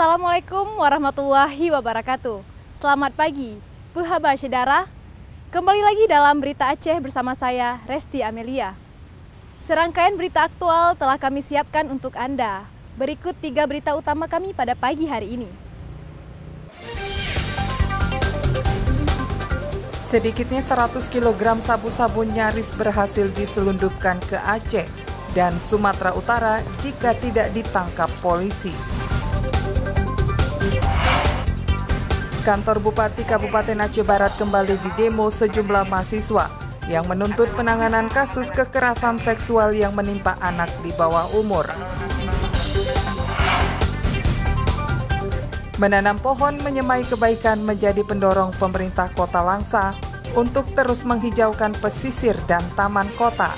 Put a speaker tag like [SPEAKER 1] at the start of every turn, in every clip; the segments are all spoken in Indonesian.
[SPEAKER 1] Assalamualaikum warahmatullahi wabarakatuh. Selamat pagi, Puhaba Syedara. Kembali lagi dalam Berita Aceh bersama saya, Resti Amelia. Serangkaian berita aktual telah kami siapkan untuk Anda. Berikut 3 berita utama kami pada pagi hari ini.
[SPEAKER 2] Sedikitnya 100 kg sabu-sabu nyaris berhasil diselundupkan ke Aceh dan Sumatera Utara jika tidak ditangkap polisi. Kantor Bupati Kabupaten Aceh Barat kembali didemo sejumlah mahasiswa yang menuntut penanganan kasus kekerasan seksual yang menimpa anak di bawah umur. Menanam pohon menyemai kebaikan menjadi pendorong pemerintah Kota Langsa untuk terus menghijaukan pesisir dan taman kota.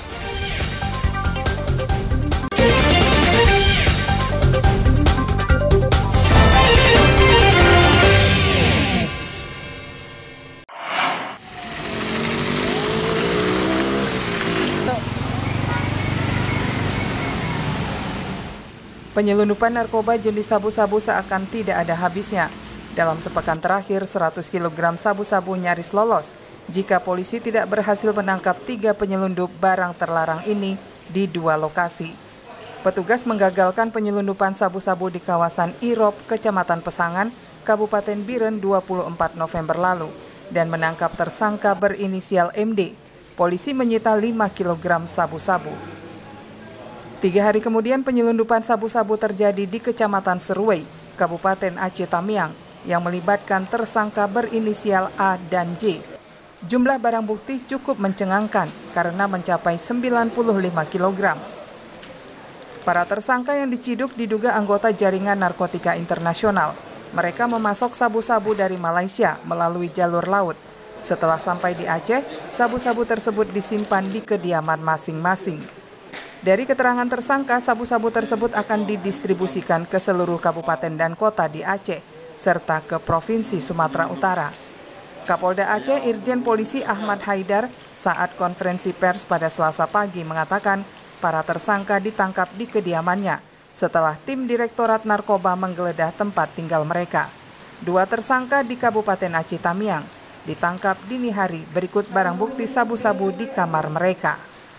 [SPEAKER 2] Penyelundupan narkoba jenis sabu-sabu seakan tidak ada habisnya. Dalam sepekan terakhir, 100 kg sabu-sabu nyaris lolos jika polisi tidak berhasil menangkap 3 penyelundup barang terlarang ini di 2 lokasi. Petugas menggagalkan penyelundupan sabu-sabu di kawasan Irop, Kecamatan Pesangan, Kabupaten Biren 24 November lalu dan menangkap tersangka berinisial MD. Polisi menyita 5 kg sabu-sabu. 3 hari kemudian penyelundupan sabu-sabu terjadi di Kecamatan Seruwei, Kabupaten Aceh Tamiang, yang melibatkan tersangka berinisial A dan J. Jumlah barang bukti cukup mencengangkan karena mencapai 95 kg. Para tersangka yang diciduk diduga anggota jaringan narkotika internasional. Mereka memasok sabu-sabu dari Malaysia melalui jalur laut. Setelah sampai di Aceh, sabu-sabu tersebut disimpan di kediaman masing-masing. Dari keterangan tersangka, sabu-sabu tersebut akan didistribusikan ke seluruh kabupaten dan kota di Aceh, serta ke Provinsi Sumatera Utara. Kapolda Aceh Irjen Polisi Ahmad Haidar saat konferensi pers pada Selasa pagi mengatakan para tersangka ditangkap di kediamannya setelah tim Direktorat Narkoba menggeledah tempat tinggal mereka. 2 tersangka di Kabupaten Aceh Tamiang ditangkap dini hari berikut barang bukti sabu-sabu di kamar mereka.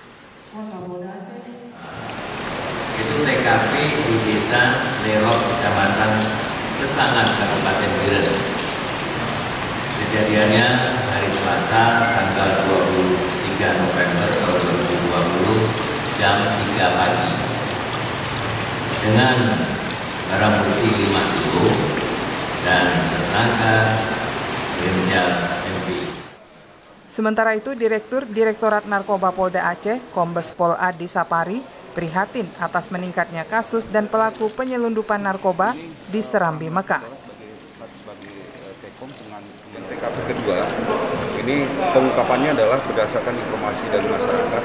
[SPEAKER 3] Itu TKP di Desa Lerok, Kecamatan Pesangan, Kabupaten Biren. Kejadiannya hari Selasa tanggal 23 November tahun 2020 jam 3 pagi. Dengan barang bukti 5 kilo dan tersangka berinisial MB.
[SPEAKER 2] Sementara itu, Direktorat Narkoba Polda Aceh, Kombes Pol Adi Sapari, prihatin atas meningkatnya kasus dan pelaku penyelundupan narkoba di Serambi Mekah.
[SPEAKER 4] TKP kedua, ini pengungkapannya adalah berdasarkan informasi dari masyarakat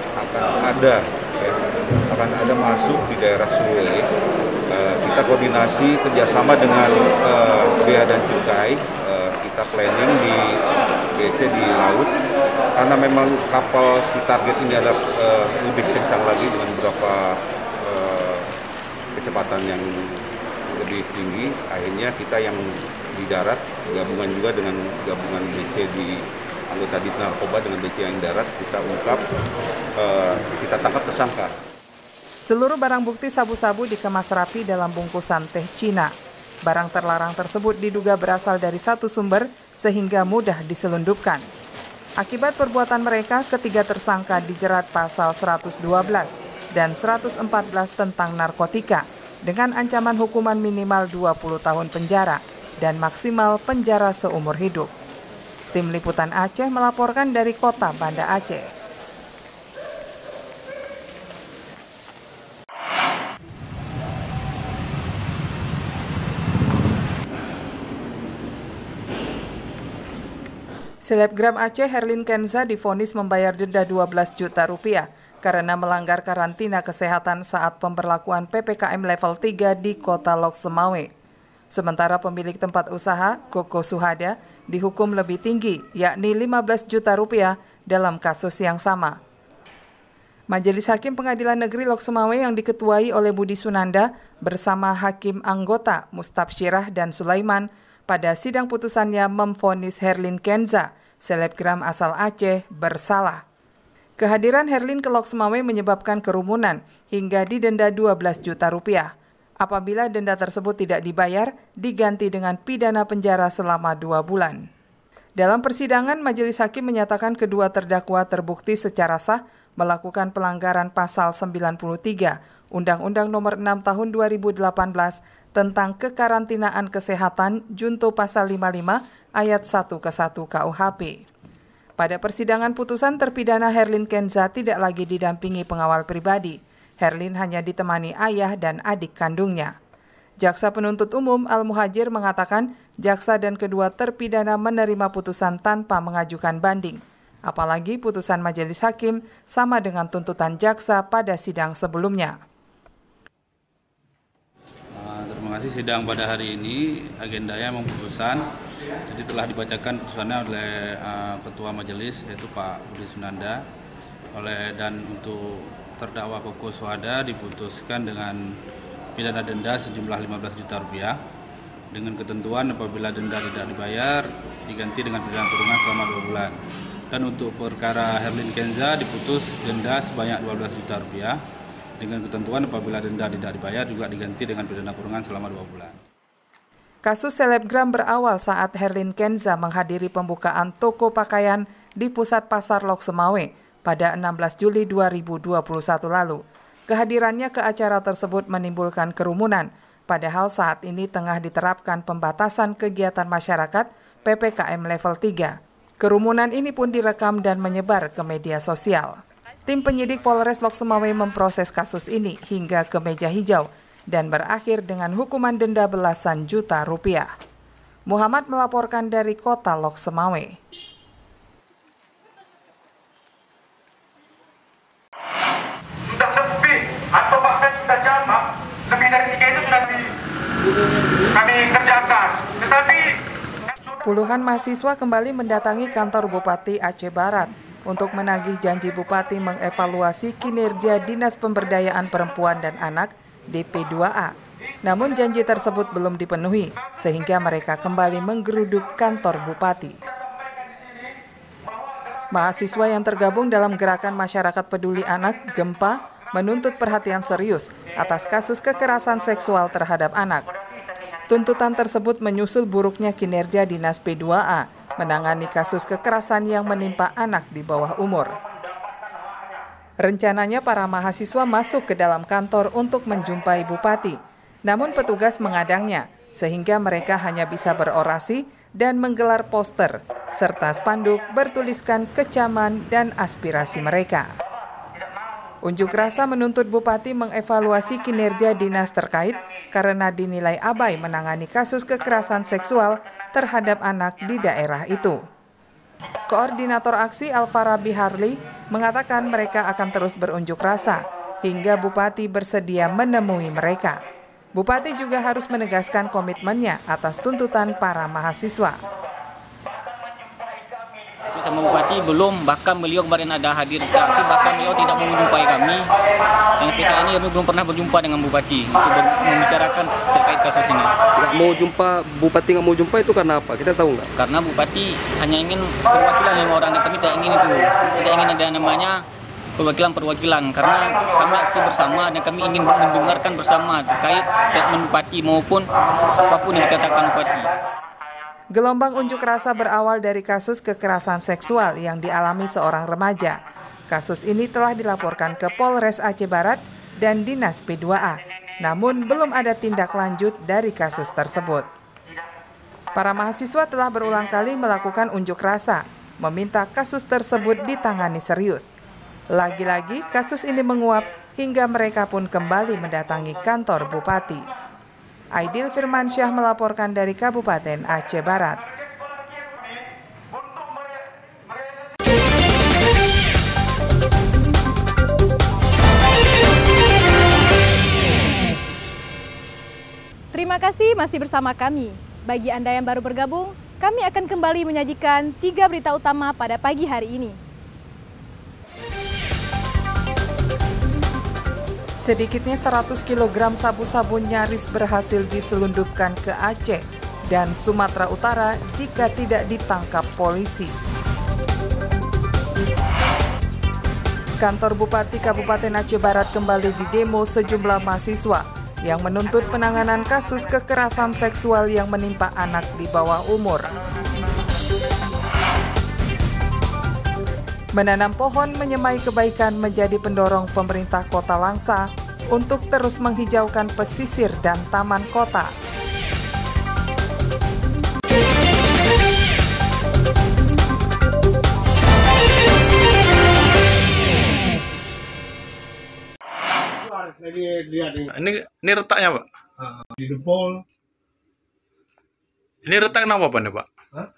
[SPEAKER 4] akan ada masuk di daerah Seruwei. Kita koordinasi kerjasama dengan Bea dan Cukai, kita planning di BC di laut, karena memang kapal si target ini adalah lebih kencang lagi dengan beberapa kecepatan yang lebih tinggi. Akhirnya kita yang di darat gabungan juga dengan gabungan BC di anggota di narkoba dengan BC yang darat, kita ungkap, kita tangkap tersangka.
[SPEAKER 2] Seluruh barang bukti sabu-sabu dikemas rapi dalam bungkusan teh Cina. Barang terlarang tersebut diduga berasal dari satu sumber sehingga mudah diselundupkan. Akibat perbuatan mereka, ketiga tersangka dijerat pasal 112 dan 114 tentang narkotika dengan ancaman hukuman minimal 20 tahun penjara dan maksimal penjara seumur hidup. Tim Liputan Aceh melaporkan dari Kota Banda Aceh. Selebgram Aceh Herlin Kenza divonis membayar denda 12 juta rupiah karena melanggar karantina kesehatan saat pemberlakuan PPKM level 3 di Kota Lok Semawe. Sementara pemilik tempat usaha, Koko Suhada, dihukum lebih tinggi, yakni 15 juta rupiah dalam kasus yang sama. Majelis Hakim Pengadilan Negeri Lok Sumawe yang diketuai oleh Budi Sunanda bersama Hakim anggota Mustabsyirah dan Sulaiman pada sidang putusannya memvonis Herlin Kenza, selebgram asal Aceh, bersalah. Kehadiran Herlin ke Lok Sumawe menyebabkan kerumunan hingga didenda 12 juta rupiah. Apabila denda tersebut tidak dibayar, diganti dengan pidana penjara selama 2 bulan. Dalam persidangan, Majelis Hakim menyatakan kedua terdakwa terbukti secara sah melakukan pelanggaran pasal 93 Undang-Undang Nomor 6 Tahun 2018 tentang kekarantinaan kesehatan junto pasal 55 ayat 1 ke 1 KUHP. Pada persidangan putusan, terpidana Herlin Kenza tidak lagi didampingi pengawal pribadi. Herlin hanya ditemani ayah dan adik kandungnya. Jaksa penuntut umum Al-Muhajir mengatakan jaksa dan kedua terpidana menerima putusan tanpa mengajukan banding. Apalagi putusan majelis hakim sama dengan tuntutan jaksa pada sidang sebelumnya.
[SPEAKER 5] Terima kasih sidang pada hari ini, agendanya memang putusan. Jadi telah dibacakan putusannya oleh Ketua Majelis yaitu Pak Budi Sunanda. Dan untuk terdakwa Koko Suhada diputuskan dengan pidana denda sejumlah 15 juta rupiah dengan ketentuan apabila denda tidak dibayar diganti dengan pidana kurungan selama 2 bulan. Dan untuk perkara Herlin Kenza diputus denda sebanyak 12 juta rupiah dengan ketentuan apabila denda tidak dibayar juga diganti dengan pidana kurungan selama 2 bulan.
[SPEAKER 2] Kasus selebgram berawal saat Herlin Kenza menghadiri pembukaan toko pakaian di Pusat Pasar Lok Sumawe pada 16 Juli 2021 lalu. Kehadirannya ke acara tersebut menimbulkan kerumunan, padahal saat ini tengah diterapkan pembatasan kegiatan masyarakat PPKM level 3. Kerumunan ini pun direkam dan menyebar ke media sosial. Tim penyidik Polres Lok Sumawe memproses kasus ini hingga ke meja hijau dan berakhir dengan hukuman denda belasan juta rupiah. Muhammad melaporkan dari kota Lok Sumawe.
[SPEAKER 6] Atau bahkan sudah jamak, lebih dari 3 itu sudah kami kerjakan. Tetapi
[SPEAKER 2] puluhan mahasiswa kembali mendatangi kantor Bupati Aceh Barat untuk menagih janji Bupati mengevaluasi kinerja Dinas Pemberdayaan Perempuan dan Anak DP2A. Namun janji tersebut belum dipenuhi sehingga mereka kembali menggeruduk kantor Bupati. Mahasiswa yang tergabung dalam Gerakan Masyarakat Peduli Anak Gempa menuntut perhatian serius atas kasus kekerasan seksual terhadap anak. Tuntutan tersebut menyusul buruknya kinerja Dinas P2A menangani kasus kekerasan yang menimpa anak di bawah umur. Rencananya para mahasiswa masuk ke dalam kantor untuk menjumpai Bupati, namun petugas mengadangnya sehingga mereka hanya bisa berorasi dan menggelar poster serta spanduk bertuliskan kecaman dan aspirasi mereka. Unjuk rasa menuntut Bupati mengevaluasi kinerja dinas terkait karena dinilai abai menangani kasus kekerasan seksual terhadap anak di daerah itu. Koordinator aksi Alfarabi Harli mengatakan mereka akan terus berunjuk rasa hingga Bupati bersedia menemui mereka. Bupati juga harus menegaskan komitmennya atas tuntutan para mahasiswa.
[SPEAKER 7] Sama Bupati belum, bahkan beliau kemarin ada hadir ke aksi, bahkan beliau tidak mau menjumpai kami. Sampai saat ini kami belum pernah berjumpa dengan Bupati untuk membicarakan terkait kasus ini.
[SPEAKER 8] Nggak mau jumpa, Bupati nggak mau jumpa itu karena apa? Kita tahu nggak?
[SPEAKER 7] Karena Bupati hanya ingin perwakilan 5 orang dan kami tidak ingin itu. Kita ingin ada namanya perwakilan, karena kami aksi bersama dan kami ingin mendengarkan bersama terkait statement Bupati maupun apapun yang dikatakan Bupati.
[SPEAKER 2] Gelombang unjuk rasa berawal dari kasus kekerasan seksual yang dialami seorang remaja. Kasus ini telah dilaporkan ke Polres Aceh Barat dan Dinas P2A, namun belum ada tindak lanjut dari kasus tersebut. Para mahasiswa telah berulang kali melakukan unjuk rasa, meminta kasus tersebut ditangani serius. Lagi-lagi kasus ini menguap hingga mereka pun kembali mendatangi kantor Bupati. Aidil Firmansyah melaporkan dari Kabupaten Aceh Barat.
[SPEAKER 1] Terima kasih masih bersama kami. Bagi Anda yang baru bergabung, kami akan kembali menyajikan 3 berita utama pada pagi hari ini.
[SPEAKER 2] Sedikitnya 100 kg sabu-sabu nyaris berhasil diselundupkan ke Aceh dan Sumatera Utara jika tidak ditangkap polisi. Kantor Bupati Kabupaten Aceh Barat kembali didemo sejumlah mahasiswa yang menuntut penanganan kasus kekerasan seksual yang menimpa anak di bawah umur. Menanam pohon menyemai kebaikan menjadi pendorong pemerintah Kota Langsa untuk terus menghijaukan pesisir dan taman kota.
[SPEAKER 9] Ini retaknya, Pak?
[SPEAKER 10] Di dempol.
[SPEAKER 9] Ini retak kenapa, Pak, nih, Pak?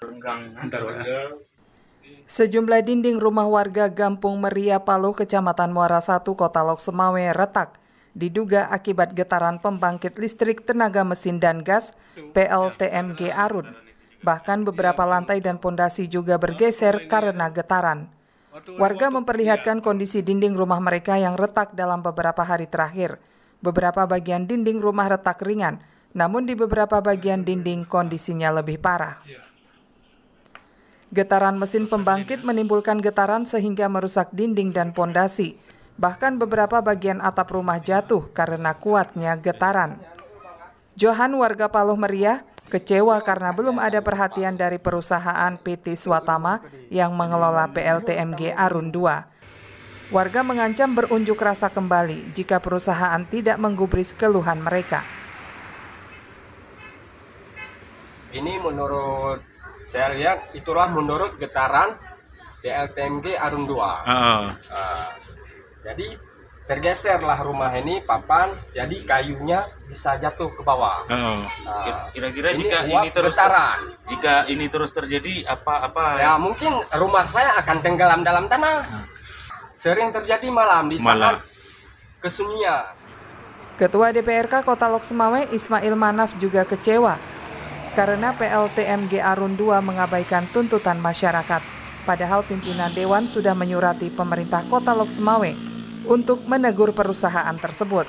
[SPEAKER 2] Sejumlah dinding rumah warga Gampung Meria Paloh, Kecamatan Muara 1, Kota Lok Semawe retak. Diduga akibat getaran pembangkit listrik tenaga mesin dan gas PLTMG Arun. Bahkan beberapa lantai dan pondasi juga bergeser karena getaran. Warga memperlihatkan kondisi dinding rumah mereka yang retak dalam beberapa hari terakhir. Beberapa bagian dinding rumah retak ringan, namun di beberapa bagian dinding kondisinya lebih parah. Getaran mesin pembangkit menimbulkan getaran sehingga merusak dinding dan pondasi. Bahkan beberapa bagian atap rumah jatuh karena kuatnya getaran. Johan, warga Paloh Meria, kecewa karena belum ada perhatian dari perusahaan PT Swatama yang mengelola PLTMG Arun 2. Warga mengancam berunjuk rasa kembali jika perusahaan tidak menggubris keluhan mereka.
[SPEAKER 11] Ini menurut saya lihat itulah menurut getaran PLTMG Arun 2. Jadi tergeserlah rumah ini papan, jadi kayunya bisa jatuh ke bawah.
[SPEAKER 4] Kira-kira jika ini terus terjadi apa?
[SPEAKER 11] Ya mungkin rumah saya akan tenggelam dalam tanah. Sering terjadi malam di saat kesunyian.
[SPEAKER 2] Ketua DPRK Kota Lok Semawe Ismail Manaf juga kecewa karena PLTMG Arun 2 mengabaikan tuntutan masyarakat. Padahal pimpinan Dewan sudah menyurati pemerintah Kota Lok Semawe untuk menegur perusahaan tersebut.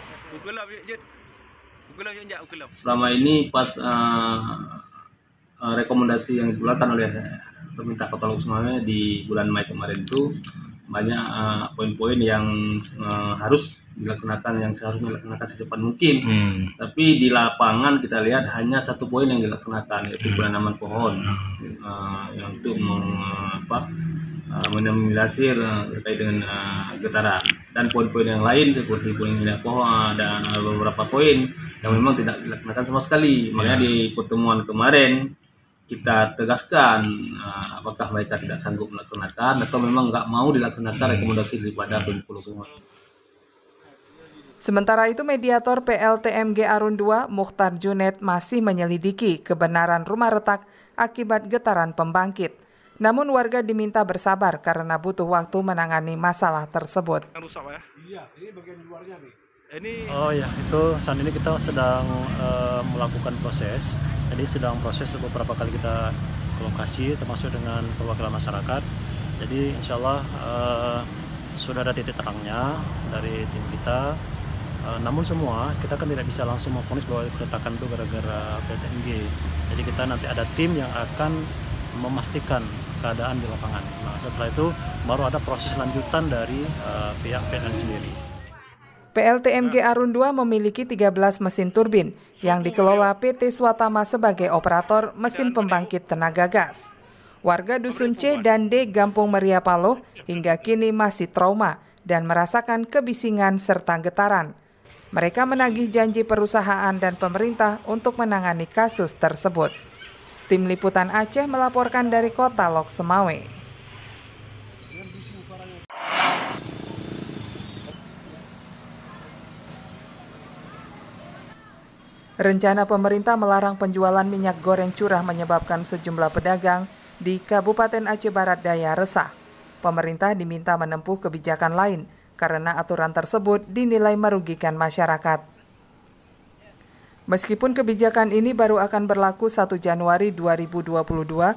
[SPEAKER 12] Selama ini pas rekomendasi yang dikeluarkan oleh pemerintah Kota Lok Semawe di bulan Mei kemarin itu banyak poin-poin yang harus dilaksanakan, yang seharusnya dilaksanakan secepat mungkin. Tapi di lapangan kita lihat hanya satu poin yang dilaksanakan, yaitu penanaman pohon yang untuk meminimalisir terkait dengan getaran. Dan poin-poin yang lain seperti penanaman pohon ada beberapa poin yang memang tidak dilaksanakan sama sekali. Makanya di pertemuan kemarin kita tegaskan apakah mereka tidak sanggup melaksanakan atau memang nggak mau dilaksanakan rekomendasi daripada Pemprov semua.
[SPEAKER 2] Sementara itu, mediator PLTMG Arun 2, Mukhtar Junaid, masih menyelidiki kebenaran rumah retak akibat getaran pembangkit. Namun warga diminta bersabar karena butuh waktu menangani masalah tersebut.
[SPEAKER 10] Iya, ini bagian luarnya nih.
[SPEAKER 13] Oh ya, itu saat ini kita sedang melakukan proses. Jadi sedang proses beberapa kali kita ke lokasi, termasuk dengan perwakilan masyarakat. Jadi insya Allah sudah ada titik terangnya dari tim kita. Namun semua kita kan tidak bisa langsung memvonis bahwa keretakan itu gara-gara PLTMG. Jadi kita nanti ada tim yang akan memastikan keadaan di lapangan. Nah setelah itu baru ada proses lanjutan dari pihak PLN sendiri.
[SPEAKER 2] PLTMG Arun 2 memiliki 13 mesin turbin yang dikelola PT Swatama sebagai operator mesin pembangkit tenaga gas. Warga Dusun C dan D Gampung Meria Paloh hingga kini masih trauma dan merasakan kebisingan serta getaran. Mereka menagih janji perusahaan dan pemerintah untuk menangani kasus tersebut. Tim Liputan Aceh melaporkan dari Kota Lok Semawe. Rencana pemerintah melarang penjualan minyak goreng curah menyebabkan sejumlah pedagang di Kabupaten Aceh Barat Daya resah. Pemerintah diminta menempuh kebijakan lain karena aturan tersebut dinilai merugikan masyarakat. Meskipun kebijakan ini baru akan berlaku 1 Januari 2022,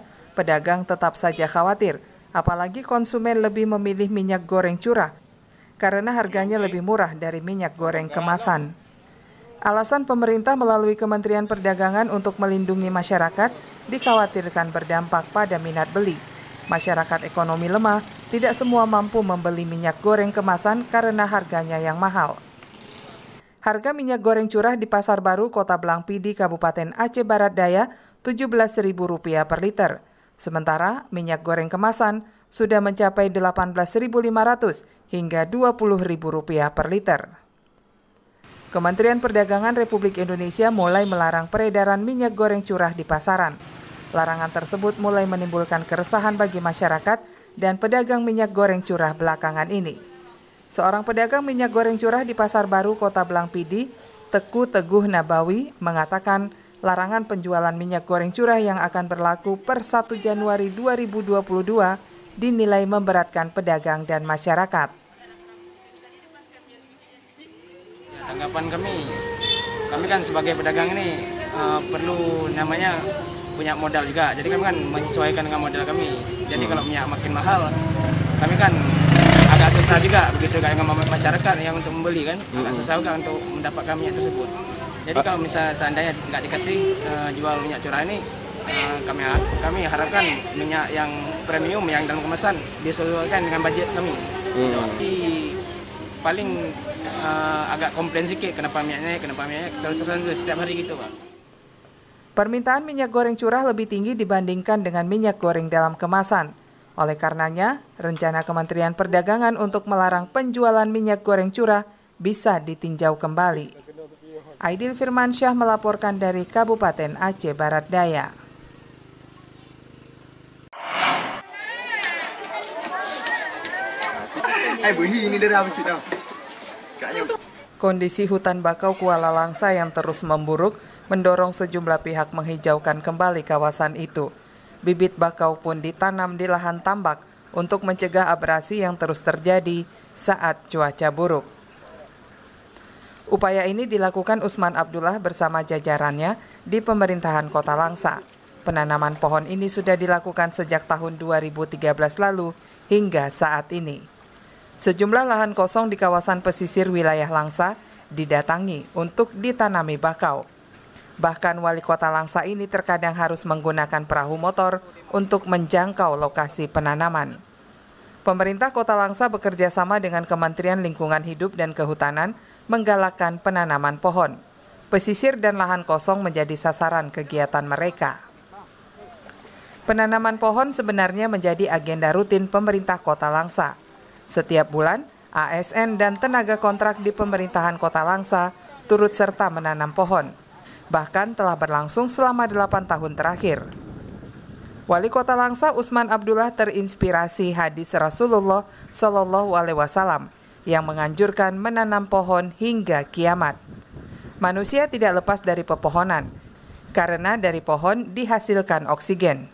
[SPEAKER 2] pedagang tetap saja khawatir, apalagi konsumen lebih memilih minyak goreng curah. karena harganya lebih murah dari minyak goreng kemasan. Alasan pemerintah melalui Kementerian Perdagangan untuk melindungi masyarakat dikhawatirkan berdampak pada minat beli. Masyarakat ekonomi lemah tidak semua mampu membeli minyak goreng kemasan karena harganya yang mahal. Harga minyak goreng curah di Pasar Baru, Kota Blangpidi, Kabupaten Aceh Barat Daya, Rp17.000 per liter. Sementara minyak goreng kemasan sudah mencapai Rp18.500 hingga Rp20.000 per liter. Kementerian Perdagangan Republik Indonesia mulai melarang peredaran minyak goreng curah di pasaran. Larangan tersebut mulai menimbulkan keresahan bagi masyarakat dan pedagang minyak goreng curah belakangan ini. Seorang pedagang minyak goreng curah di Pasar Baru, Kota Blangpidi, Teku Teguh Nabawi, mengatakan larangan penjualan minyak goreng curah yang akan berlaku per 1 Januari 2022 dinilai memberatkan pedagang dan masyarakat.
[SPEAKER 11] Tanggapan kami kan sebagai pedagang ini perlu namanya punya modal juga. Jadi kami kan menyesuaikan dengan modal kami. Jadi kalau minyak makin mahal, kami kan agak susah juga begitu dengan masyarakat yang untuk membeli kan, agak susah juga untuk mendapatkan minyak tersebut. Jadi kalau misalnya seandainya nggak dikasih jual minyak curah ini, kami harapkan minyak yang premium yang dalam kemasan disesuaikan dengan budget kami. Jadi paling agak komplain sedikit kenapa minyaknya terus setiap hari gitu, Pak.
[SPEAKER 2] Permintaan minyak goreng curah lebih tinggi dibandingkan dengan minyak goreng dalam kemasan. Oleh karenanya, rencana Kementerian Perdagangan untuk melarang penjualan minyak goreng curah bisa ditinjau kembali. Aidil Firmansyah melaporkan dari Kabupaten Aceh Barat Daya. Kondisi hutan bakau Kuala Langsa yang terus memburuk mendorong sejumlah pihak menghijaukan kembali kawasan itu. Bibit bakau pun ditanam di lahan tambak untuk mencegah abrasi yang terus terjadi saat cuaca buruk. Upaya ini dilakukan Usman Abdullah bersama jajarannya di pemerintahan Kota Langsa. Penanaman pohon ini sudah dilakukan sejak tahun 2013 lalu hingga saat ini. Sejumlah lahan kosong di kawasan pesisir wilayah Langsa didatangi untuk ditanami bakau. Bahkan wali kota Langsa ini terkadang harus menggunakan perahu motor untuk menjangkau lokasi penanaman. Pemerintah Kota Langsa bekerja sama dengan Kementerian Lingkungan Hidup dan Kehutanan menggalakkan penanaman pohon. Pesisir dan lahan kosong menjadi sasaran kegiatan mereka. Penanaman pohon sebenarnya menjadi agenda rutin pemerintah Kota Langsa. Setiap bulan, ASN dan tenaga kontrak di pemerintahan Kota Langsa turut serta menanam pohon. Bahkan telah berlangsung selama 8 tahun terakhir. Wali Kota Langsa Usman Abdullah terinspirasi hadis Rasulullah Shallallahu Alaihi Wasallam yang menganjurkan menanam pohon hingga kiamat. Manusia tidak lepas dari pepohonan, karena dari pohon dihasilkan oksigen.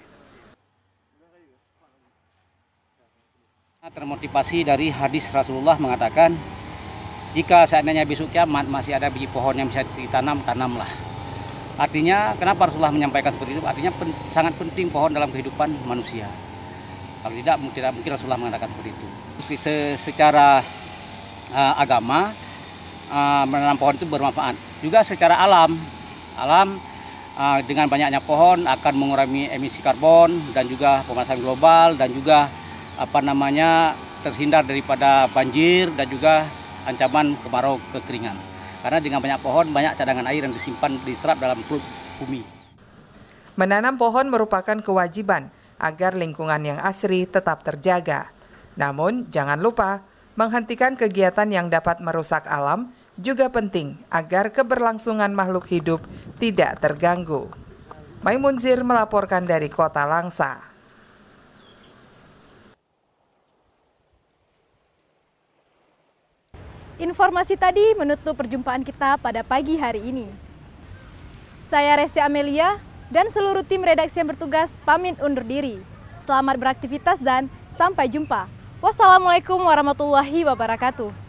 [SPEAKER 14] Termotivasi dari hadis Rasulullah mengatakan, jika seandainya besok kiamat masih ada biji pohon yang bisa ditanam, tanamlah. Artinya, kenapa Rasulullah menyampaikan seperti itu? Artinya sangat penting pohon dalam kehidupan manusia. Kalau tidak mungkin Rasulullah mengatakan seperti itu. Secara agama, menanam pohon itu bermanfaat. Juga secara alam dengan banyaknya pohon akan mengurangi emisi karbon dan juga pemanasan global dan juga terhindar daripada banjir dan juga ancaman kemarau kekeringan. Karena dengan banyak pohon, banyak cadangan air yang diserap dalam perut bumi.
[SPEAKER 2] Menanam pohon merupakan kewajiban agar lingkungan yang asri tetap terjaga. Namun, jangan lupa, menghentikan kegiatan yang dapat merusak alam juga penting agar keberlangsungan makhluk hidup tidak terganggu. Maimunzir melaporkan dari Kota Langsa.
[SPEAKER 1] Informasi tadi menutup perjumpaan kita pada pagi hari ini. Saya Resti Amelia dan seluruh tim redaksi yang bertugas pamit undur diri. Selamat beraktivitas dan sampai jumpa. Wassalamualaikum warahmatullahi wabarakatuh.